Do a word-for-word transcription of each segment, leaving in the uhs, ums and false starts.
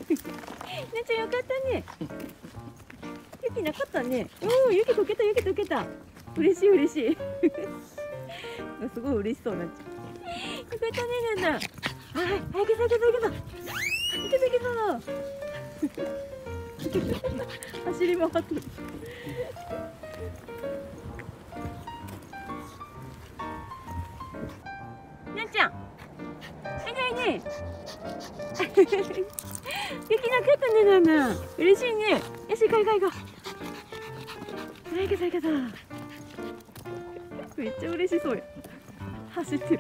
ちゃんよかったね。雪なかったね。おお、雪溶けた、雪溶けた。嬉しい、嬉しい。すごい嬉しそうなっちゃう。よかったね、なんだ。はい、はい、行けた、行けた、行けた。行けた、行けた。走り回ってる。なっちゃん。はいはいね。雪なかったね、なんだ。嬉しいね。よし、行こう行こう行こう。はい、行けた行けた。めっちゃ嬉しそうや。走ってる。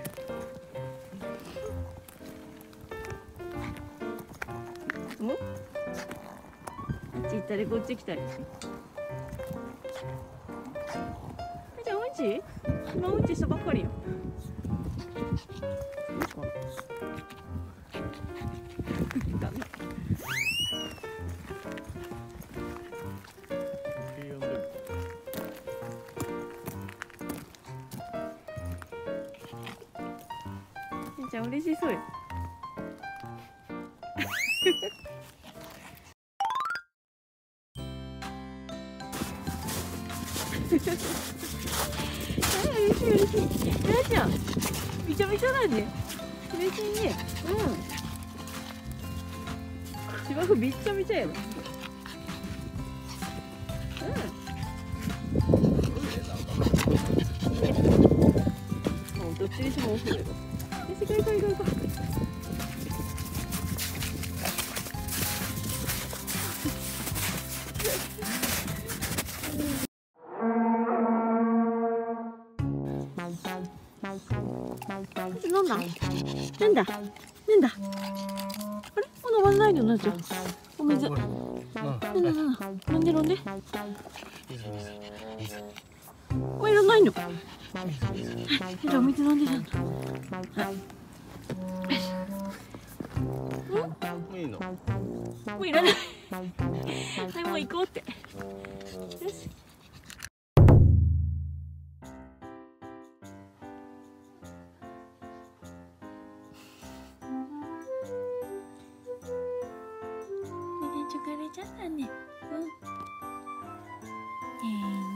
お？あっち行ったり、こっち来たり。じゃあ、うんち？今うんちしたばっかりよ。ダメ。じゃあ嬉しそうよ。あ、嬉しい嬉しい。なあちゃん、びちゃびちゃだね。嬉しいね。うん。芝生びっちゃびちゃやろ。うん。もうどっちにしてもお風呂よ。よし、行こう行こう行こう。なんだなんだなんだあれまだ終わんないのなっちゃん。お水なんだなんだ飲んで飲んで。おいらないの。じゃあお水飲んでじゃん。もういいの？もういらない。はい、もう行こうって。よし。疲れちゃったね。うん。えー